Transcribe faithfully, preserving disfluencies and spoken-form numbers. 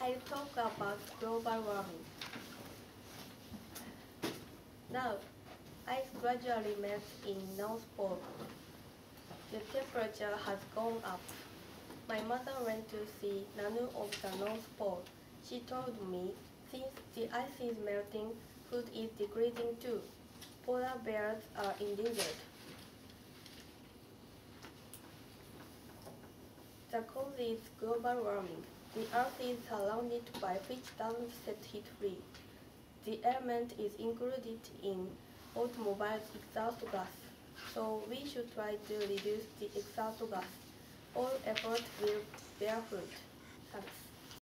I'll talk about global warming. Now, ice gradually melts in North Pole. The temperature has gone up. My mother went to see Nanu of the North Pole. She told me, since the ice is melting, food is decreasing too. Polar bears are endangered. The cause is global warming. The Earth is surrounded by which doesn't set heat free. The element is included in automobiles' exhaust gas, so we should try to reduce the exhaust gas. All effort will bear fruit. Thanks.